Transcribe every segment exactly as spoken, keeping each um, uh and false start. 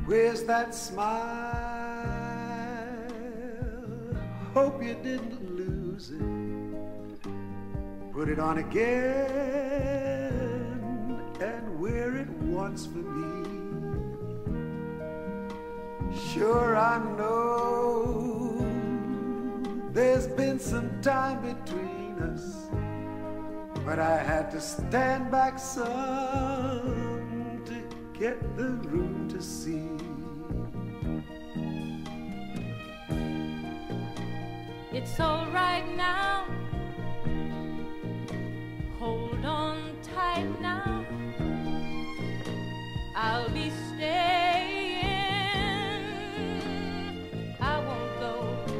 Where's that smile? Hope you didn't lose it. Put it on again and wear it once for me. Sure, I know there's been some time between us, but I had to stand back some to get the room to see. It's all right now. Hold on tight now. I'll be staying. I won't go.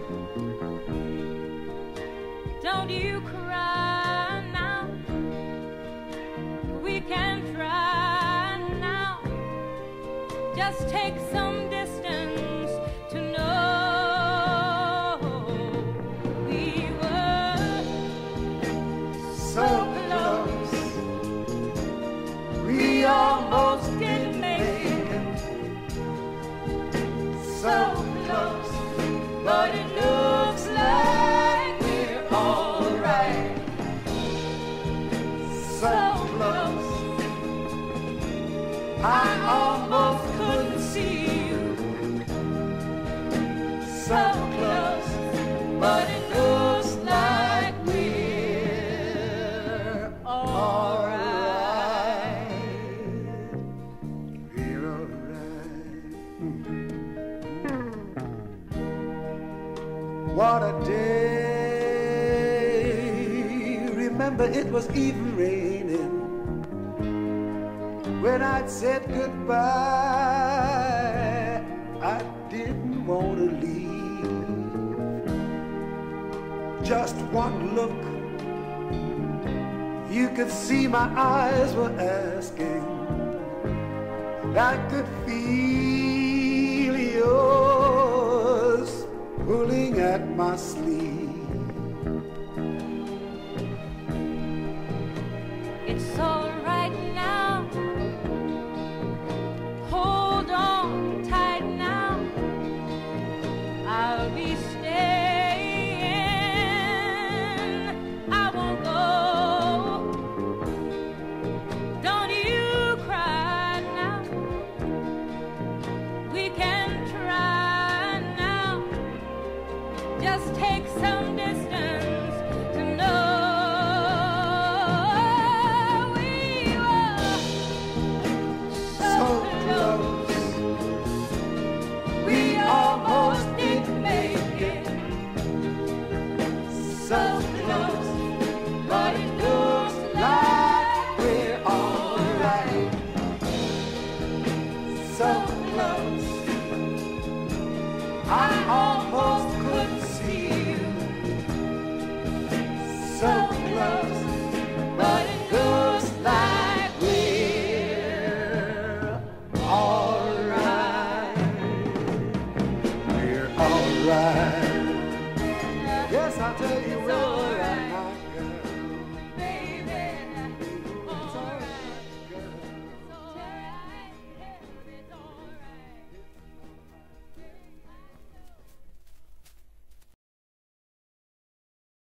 Don't you cry now. We can try now. Just take some distance to know. So close, we almost didn't make it. So close, but it looks like we're all right. So close, I almost couldn't see you. So close, but it looks like we're all right. We're all right. What a day. Remember it was even raining when I'd said goodbye. I didn't want to leave. Just one look, you could see my eyes were asking, and I could feel yours pulling at my sleeve. It's all